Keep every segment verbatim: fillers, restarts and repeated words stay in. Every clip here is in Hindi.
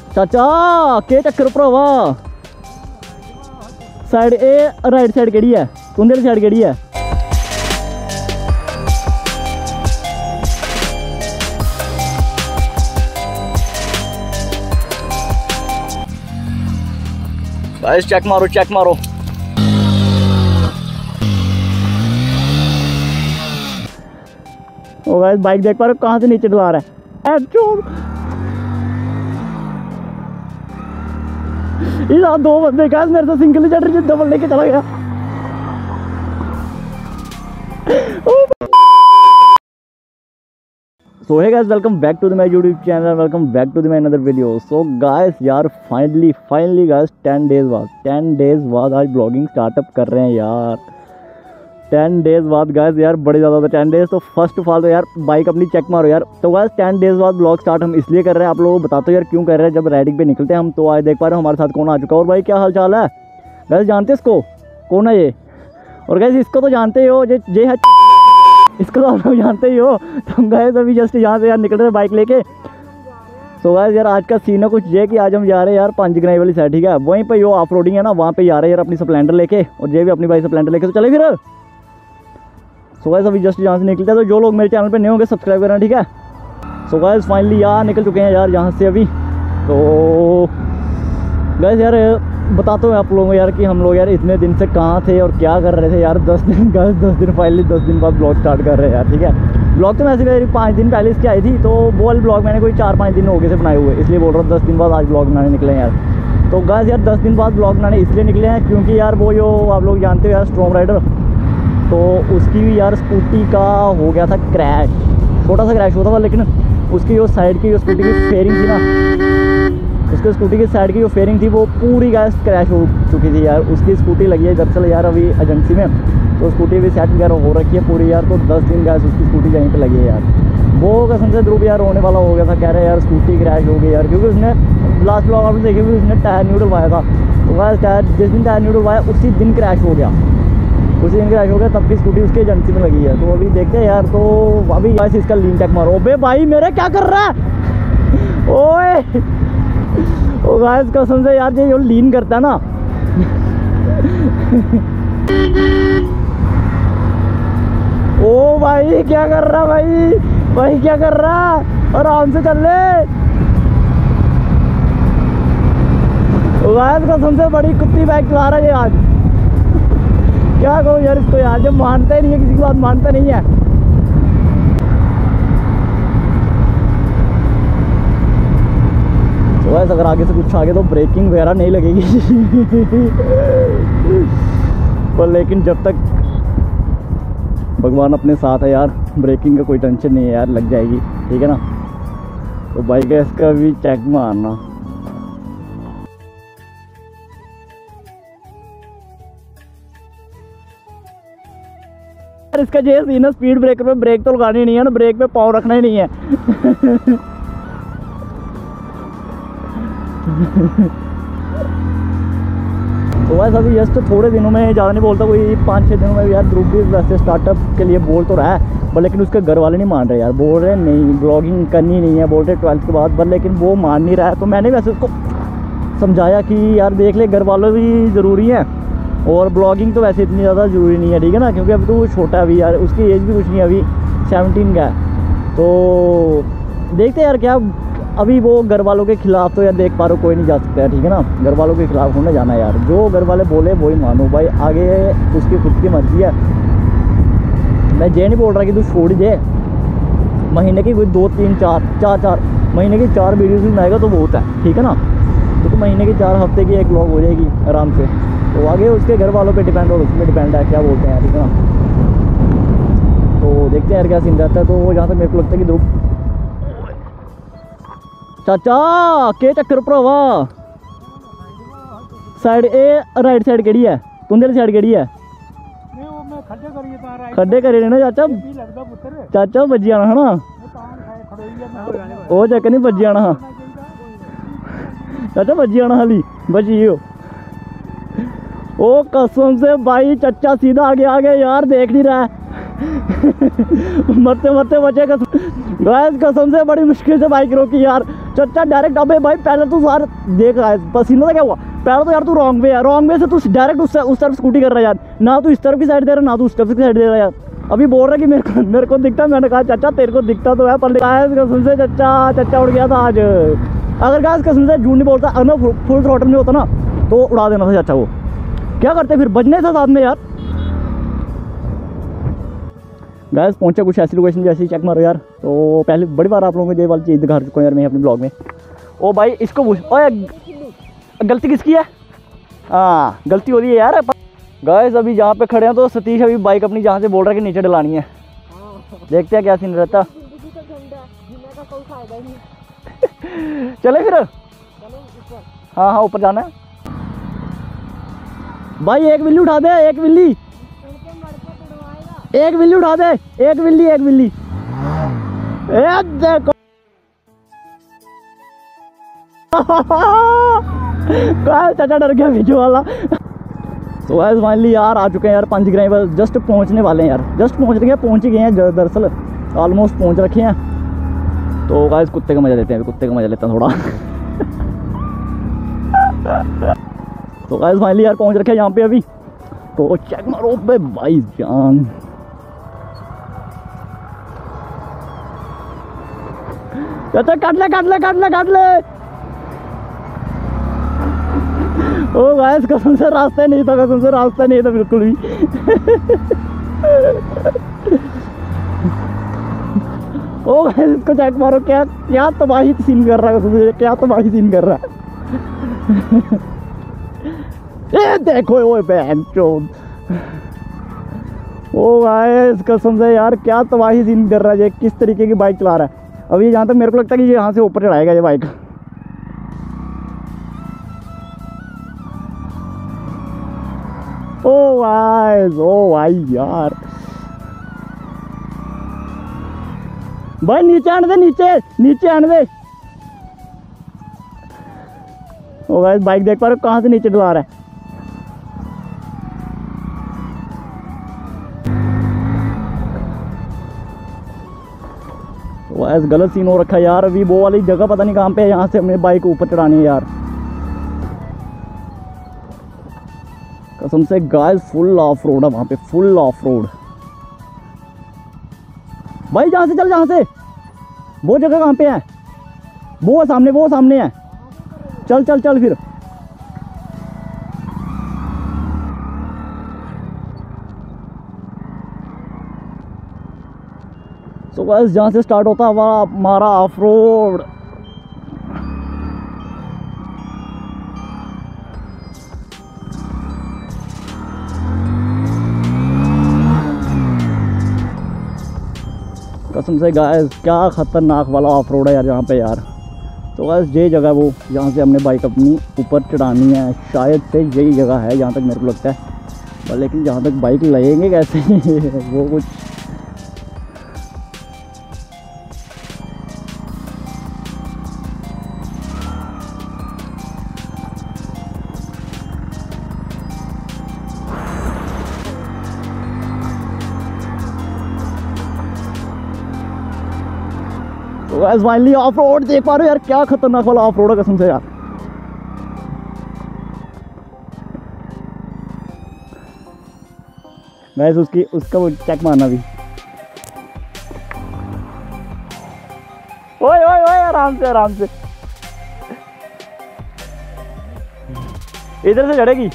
चाचा के चक्कर भरावा साइड ए राइट साइड केड़ी है तुंदे आह्ली साइड केड़ी है गाइस चेक मारो चेक मारो ओ गाइस बाइक देख पा रहे हो कहाँ से नीचे डला रहा है इस दो बंदे का मेरे से सिंगल ही चढ़ रही डबल लेके चला गया। So hey guys welcome back to the my YouTube channel welcome back to the my another video. So guys यार finally finally guys ten days बाद टेन डेज बाद आज ब्लॉगिंग स्टार्टअप कर रहे हैं यार। टेन डेज बाद गाइस यार बड़े ज़्यादा टेन डेज। तो फर्स्ट ऑफ ऑल तो यार बाइक अपनी चेक मारो यार। तो गाइस टेन डेज बाद ब्लॉग स्टार्ट हम इसलिए कर रहे हैं, आप लोगों को बताते हो यार क्यों कर रहे हैं। जब राइडिंग पे निकलते हैं हम तो आज देख पा रहे हो हमारे साथ कौन आ चुका है। और भाई क्या हाल चाल है गाइस, जानते इसको कौन है ये? और गाइस इसको तो जानते ही हो, ये ये है इसको तो आप लोग जानते ही हो। तो गाइस अभी जस्ट यहाँ से यार निकल रहे बाइक लेके। तो गाइस यार आज का सीन है कुछ ये कि आज हम जा रहे हैं यार पांचगनाई वाली साइड, ठीक है। वहीं पे यो ऑफ रोडिंग है ना, वहाँ पे जा रहे हैं यार अपनी स्प्लेंडर लेके, और ये भी अपनी बाइक स्प्लेंडर लेके। तो चले फिर। सो गाइस अभी जस्ट यहाँ से निकलते हैं, तो जो लोग मेरे चैनल पे नहीं होंगे सब्सक्राइब करना, ठीक है। सो गाइस फाइनली यार निकल चुके हैं यार यहाँ से अभी। तो गाइस यार बताता हूँ आप लोगों को यार कि हम लोग यार इतने दिन से कहाँ थे और क्या कर रहे थे यार। दस दिन गाइस दस दिन फाइनली दस दिन बाद ब्लॉग स्टार्ट कर रहे हैं यार, ठीक है। ब्लॉग तो वैसे मेरी पाँच दिन पहले इसकी आई थी, तो वो वाली ब्लॉग मैंने कोई चार पाँच दिन हो गए से बनाए हुए, इसलिए बोल रहा हूँ दस दिन बाद आज ब्लॉग बनाने निकले हैं यार। तो गाइस यार दस दिन बाद ब्लॉग बनाने इसलिए निकले हैं क्योंकि यार वो जो आप लोग जानते हो यार स्टॉर्म राइडर, तो उसकी भी यार स्कूटी का हो गया था क्रैश। छोटा सा क्रैश हुआ था, लेकिन उसकी जो साइड की जो स्कूटी की फेयरिंग थी ना, उसके स्कूटी की साइड की जो फेयरिंग थी वो पूरी गैस क्रैश हो चुकी थी यार। उसकी स्कूटी लगी है दरअसल यार अभी एजेंसी में, तो स्कूटी भी सेट वगैरह हो रखी है पूरी यार। तो दस दिन गैस उसकी स्कूटी यहीं पे लगी है यार। वो कसम से ध्रुव यार होने वाला हो गया था, कह रहे यार स्कूटी क्रैश हो गई यार, क्योंकि उसने लास्ट ब्लॉग आपने देखे भी उसने टायर न्यू डलवाया था। तो गैस टायर जिस दिन टायर न्यू डलवाया उसी दिन क्रैश हो गया, उसी दिन क्रैश हो गया, तब की स्कूटी उसके एजेंसी में लगी है। तो अभी देखते हैं यार। तो अभी गाइस इसका लीन चेक मारो। बे भाई मेरे क्या कर रहा है ओए ओ गाइस कसम से यार ये लीन करता है ना ओ भाई क्या कर रहा भाई भाई क्या कर रहा, आराम से चल ले। ओ गाइस कसम से बड़ी कुत्ती बाइक चला रहा है ये आज। क्या कहूँ यार इसको यार, जब मानता ही नहीं है किसी की बात, मानता नहीं है। तो वैसे अगर आगे से कुछ आगे तो ब्रेकिंग वगैरह नहीं लगेगी पर लेकिन जब तक भगवान अपने साथ है यार ब्रेकिंग का कोई टेंशन नहीं है यार, लग जाएगी, ठीक है ना। तो बाइक है इसका भी चेक मारना। इसका जो सीन है स्पीड ब्रेकर पे ब्रेक तो लगानी नहीं है ना, ब्रेक पे पाँव रखना ही नहीं है तो वैसे अभी जस्ट थोड़े दिनों में, ज़्यादा नहीं बोलता, कोई पाँच छः दिनों में यार ध्रुव भी वैसे स्टार्टअप के लिए बोल तो रहा है, पर लेकिन उसके घर वाले नहीं मान रहे यार। बोल रहे नहीं ब्लॉगिंग करनी नहीं है, बोल रहे ट्वेल्थ के बाद, पर लेकिन वो मान नहीं रहा है। तो मैंने वैसे उसको समझाया कि यार देख ले घर वालों भी ज़रूरी है और ब्लॉगिंग तो वैसे इतनी ज़्यादा ज़रूरी नहीं है, ठीक है ना। क्योंकि अभी तो वो छोटा है अभी यार, उसकी एज भी कुछ नहीं है, अभी सेवनटीन का है। तो देखते यार क्या, अभी वो घर वालों के खिलाफ तो यार देख पा रहे हो कोई नहीं जा सकता है, ठीक है ना। घर वालों के खिलाफ होने जाना है यार, जो घर वाले बोले वही मानो भाई, आगे उसकी खुद की मर्जी है। मैं ये नहीं बोल रहा कि तू छोड़ दे, महीने की कोई दो तीन चार चार चार महीने की चार वीडियोज़ भी बनाएगा तो बहुत है, ठीक है ना। तो, तो महीने की चार हफ्ते की एक व्लॉग हो जाएगी आराम से। तो आगे उसके घर वालों पे डिपेंड और उसमें डिपेंड है क्या बोलते हैं, ठीक है ना। तो देखते हैं यार क्या सीन रहता है। तो जहाँ तक मेरे को लगता है कि ध्रुव चाचा के चक्कर भरावा साइड ए राइट साइड केड़ी है तुंदे आह्ली साइड केड़ी है? खड्डे करी ना चाचा, चाचा बज्जी जाना है ना, वो चक्कर नहीं बज्जी जाना चाचा, बज्जी जाना हाली बची हो। ओ कसम से भाई चच्चा सीधा आगे आ गया यार, देख नहीं रहा है मरते मरते बचे गाइस, कसम से बड़ी मुश्किल से बाइक रोकी यार। चाचा डायरेक्ट, अबे भाई पहले तो यार देख गाइस पसीना था क्या हुआ। पहले तो यार तू रॉन्ग वे है, रॉन्ग वे से तू डायरेक्ट उस उस तरफ स्कूटी कर रहा है यार। ना तू इस तरफ की साइड दे रहा ना तू उस तरफ की साइड दे रहा है यार। अभी बोल रहा है कि मेरे को मेरे को दिखता, मैंने कहा चाचा तेरे को दिखता तो है, पर गाइस कसम से चाचा चाचा उड़ गया था आज। अगर गाइस कसम से झूठ नहीं बोलता, अगर मैं फुल थ्रॉटल में होता ना तो उड़ा देना था चाचा। वो क्या करते फिर, बजने था साथ में यार। गाइस पहुंचा कुछ ऐसी लोकेशन जैसे चेक मारो यार। तो पहले बड़ी बार आप लोगों को ये वाली चीज़ दिखा चुका हूँ यार मैं अपने ब्लॉग में। ओ भाई इसको पूछ, ओए गलती किसकी है? हाँ गलती हो रही है यार। गाइस अभी जहाँ पे खड़े हैं तो सतीश अभी बाइक अपनी जहाँ से बोल रहा है कि नीचे डलानी है। देखते हैं क्या सीन रहता। चले फिर, हाँ हाँ ऊपर जाना है भाई। एक बिल्ली उठा दे, एक बिल्ली, एक बिल्ली उठा दे, एक बिल्ली एक बिल्ली। ए देखो चाचा डर गया वीडियो वाला। तो गाइस फाइनली यार आ चुके हैं यार पंचग्राही, बस जस्ट पहुंचने वाले हैं यार। जस्ट पहुंच रहे हैं, पहुंच ही गए हैं दरअसल, ऑलमोस्ट पहुंच रखे हैं। तो गाइस कुत्ते का मजा लेते हैं, कुत्ते का मजा लेते हैं थोड़ा। तो गाइस फाइनली यार पहुंच रखे हैं यहाँ पे अभी। तो चेक मारो बे भाई जान, चाचा काट ले काट ले काट ले काट ले। ओ गाइस कसम से रास्ता नहीं था, कसम से रास्ता नहीं था बिल्कुल भी। ओ गाइस इसको चेक मारो, क्या क्या तबाही सीन कर रहा है, कसम से क्या तबाही सीन कर रहा है। ये देखो ओए बहन चोद। ओ गाइस कसम से यार क्या तबाही सीन कर रहा है ये, किस तरीके की बाइक चला रहा है। अभी जहाँ तक मेरे को लगता है कि यहाँ से ऊपर चढ़ाएगा ये बाइक। ओ गाइस ओ भाई यार, भाई नीचे आने दे, नीचे नीचे आने दे। ओ गाइस बाइक देख पा रहे हो कहाँ से नीचे डला रहा है। गाइस गलत सीन हो रखा है यार। अभी वो वाली जगह पता नहीं कहाँ पे है, यहाँ से हमें बाइक ऊपर चढ़ानी है यार। कसम से गाइस फुल ऑफ रोड है वहाँ पे, फुल ऑफ रोड। भाई जहाँ से चल, जहाँ से वो जगह कहाँ पे है? वो सामने, वो सामने है। चल चल चल फिर। तो गाइस जहाँ से स्टार्ट होता है वहाँ हमारा ऑफ रोड। कसम से गाइस क्या खतरनाक वाला ऑफ रोड है यार यहाँ पे यार। तो गाइस ये जगह वो जहाँ से हमने बाइक अपनी ऊपर चढ़ानी है, शायद से यही जगह है जहाँ तक मेरे को लगता है। लेकिन जहाँ तक बाइक लगेंगे कैसे वो कुछ। तो गाइस फाइनली ऑफ रोड देख पा रहे हो यार, क्या खतरनाक वाला ऑफ रोड है कसम से यार। गाइस उसकी उसका वो चेक मारना भी। ओए ओए ओए आराम से आराम से, इधर से चढ़ेगी।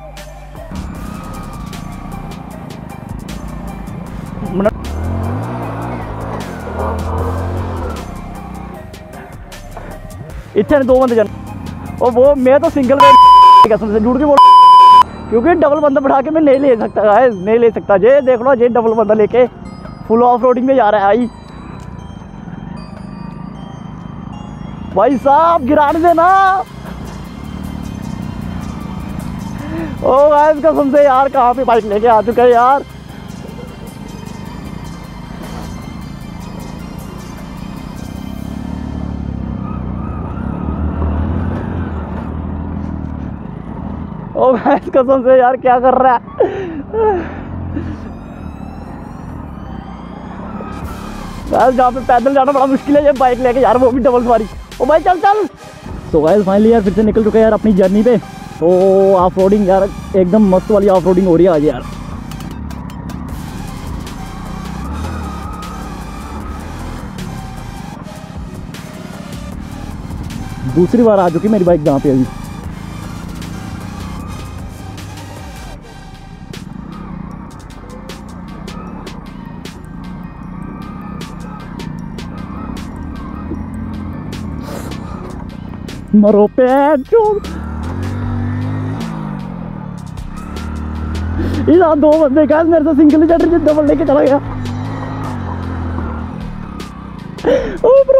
इतने दो बंदे जन, और वो मैं तो सिंगल कसम से झूठ के बोल, क्योंकि डबल बंदा बढ़ा के मैं नहीं ले सकता गाइस, नहीं ले सकता। जे देख लो जे डबल बंदा लेके फुल ऑफ रोडिंग में जा रहा है। आई भाई साहब गिराने देना। ओ गाइस कसम से यार कहाँ पे बाइक लेके आ चुका है यार। ओ गाइस कसम से यार क्या कर रहा है। गाइस जहाँ पे पैदल जाना बड़ा मुश्किल है, ये बाइक लेके यार, वो भी डबल सवारी। ओ भाई चल चल। तो गाइस फाइनली यार फिर से निकल चुके हैं यार अपनी जर्नी पे। तो ऑफ रोडिंग यार एकदम मस्त वाली ऑफ रोडिंग हो रही है आज यार। दूसरी बार आ चुकी मेरी बाइक जहाँ पे अभी। मरो पे इधर दो बंदे का मेरे से सिंगल चढ़ रही डबल लेके चला गया। ओ ब्रो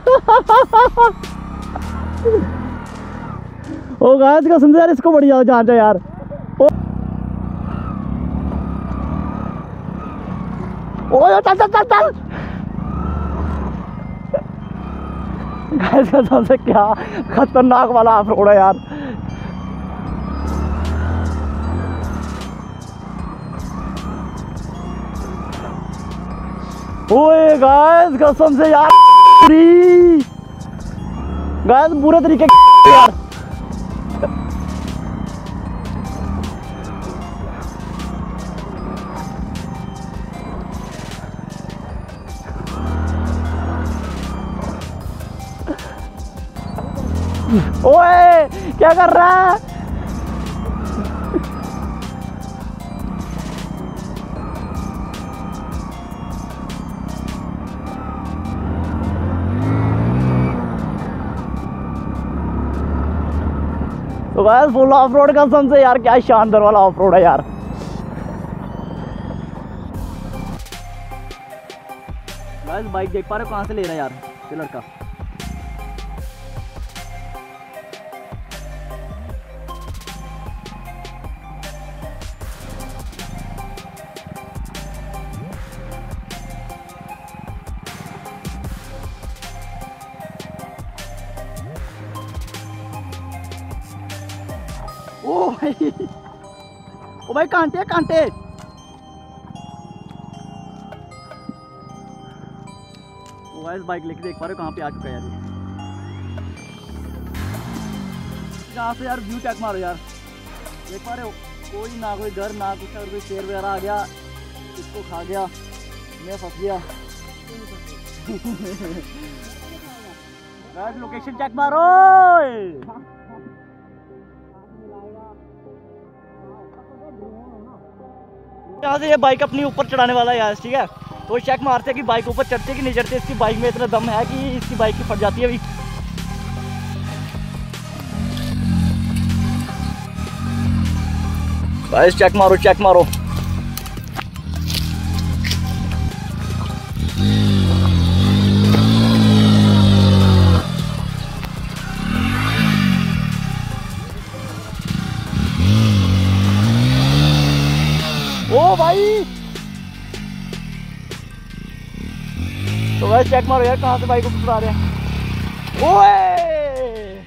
ओ गाइस कसम से यार इसको बड़ी ज्यादा जान है यार। ओ ओ चल चल चल चल गाइस कसम से क्या खतरनाक वाला ऑफ रोड है यार। ओए गाइस कसम से यार गाइस बुरे तरीके यार। ओए क्या कर रहा है? तो गाइस फुल ऑफ रोड का कसम से यार क्या शानदार वाला ऑफ रोड है यार। गाइस बाइक देख पा रहे हो कहाँ से ले रहा है यार ये लड़का। ओ भाई ओ भाई कांटे कांटे। ओ गाइस बाइक लेके देख पा रहे हो कहाँ पे आ चुका है यार। यहाँ से यार व्यू चेक मारो यार, देख पा रहे हो कोई ना कोई घर ना कुछ, अगर कोई शेर वगैरह आ गया इसको खा गया, मैं फंस गया। गाइस लोकेशन चेक मारो। यहाँ से ये बाइक अपनी ऊपर चढ़ाने वाला है यार, ठीक है। तो चेक मारते हैं कि बाइक ऊपर चढ़ती है कि नहीं चढ़ती। इसकी बाइक में इतना दम है कि इसकी बाइक की फट जाती है अभी। गाइस चेक मारो चेक मारो। ओ भाई तो गाइस चेक मारो यार कहाँ से बाइक को उड़ा रहे हैं। ओए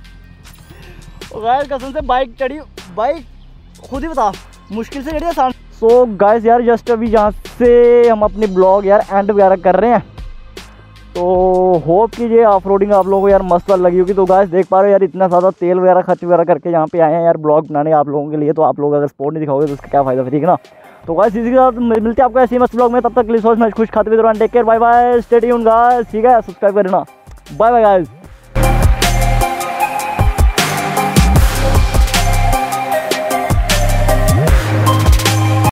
ओ गाइस कसम से बाइक चढ़ी, बाइक खुद ही बता मुश्किल से चढ़ी आसान। सो गाइस यार जस्ट अभी यहाँ से हम अपनी ब्लॉग यार एंड वगैरह कर रहे हैं। तो होप कि ये ऑफ रोडिंग आप लोगों को यार मस्त लगी होगी। तो गाइस देख पा रहे हो यार इतना ज़्यादा तेल वगैरह खर्च वगैरह करके यहाँ पे आए हैं यार ब्लॉग बनाने आप लोगों के लिए। तो आप लोग अगर सपोर्ट नहीं दिखाओगे तो उसका क्या फायदा, ठीक है ना। तो गाइस इसी के साथ मिलते हैं आपको ऐसे मस्त ब्लॉग में। तब तक के लिए सोच मैच खुश खाते हुए दौरान take care bye bye stay tuned guys, ठीक है। सब्सक्राइब करना, बाय बाय गाइस।